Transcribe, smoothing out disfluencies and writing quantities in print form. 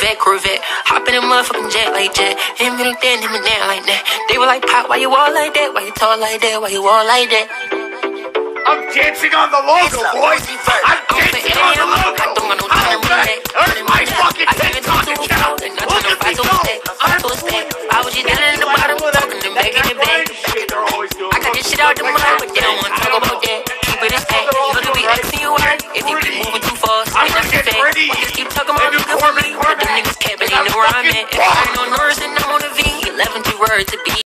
Corvette Corvette. Hop in a motherfucking jet like that. Him and then, him and down like that. They were like, Pop, why you all like that? Why you talk like that? Why you all like that? I'm dancing on the logo, boys. I'm dancing on the logo. Earn my fucking TikTok account. Look at me go. I'm I was just down in the bottom, talking them back in the back. I got this shit out the mud, but they don't want to talk about that. Keep it a stack. Look at me asking you out if you be moving too fast. Ain't nothing fake. Just keep talking about looking for me. But them niggas capping, they know where I'm at. If I ain't on Norris and I'm on the V, 11 2 words to be.